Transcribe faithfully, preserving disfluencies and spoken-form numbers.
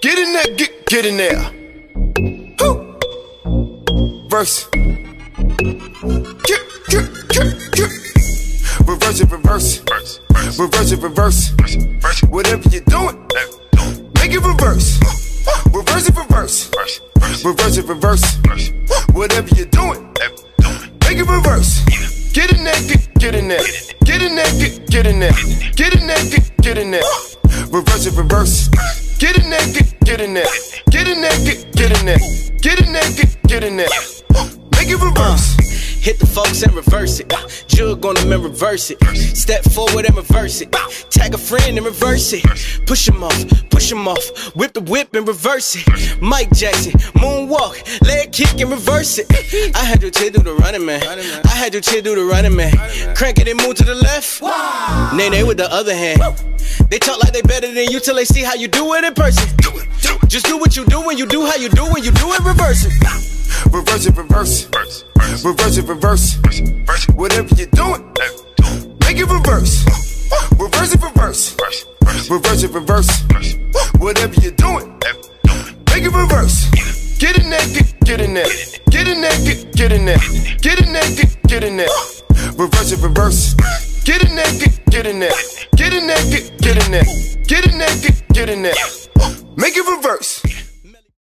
Get in there, get, get in there. Woo. Verse. Get, get, get, get. Reverse it, reverse. Reverse it, reverse. Whatever you're doing, make it reverse. Reverse it, reverse. Reverse it, reverse. Whatever you're doing, make it reverse. Get in there, get, get in there. Get in there, get, get in there. Get in there, get, get in there. Reverse it, reverse. Get in there, get, get in there. Get in there, get, get in there. Get in there, get, get in there. Make it reverse. Hit the folks and reverse it. Jug on them and reverse it. Step forward and reverse it. Tag a friend and reverse it. Push him off, push him off. Whip the whip and reverse it. Mike Jackson, moonwalk, leg kick and reverse it. I had your chick do the running man. I had your chick do the running man. Crank it and move to the left. Nay, nay with the other hand. They talk like they better than you till they see how you do it in person. Just do what you do when you do how you do when you do it, reverse it. Reverse it, reverse. Reverse it, reverse. Whatever you're doing, make it reverse. Reverse it, reverse. Reverse it, reverse. Whatever you're doing, make it reverse. Get in there, get, get in there. Get in there, get, get in there. Get in there, get, get in there. Reverse it, reverse. Get in there, get, get in there. Get in there, get, get in there. Get in there, get, get in there. Make it reverse.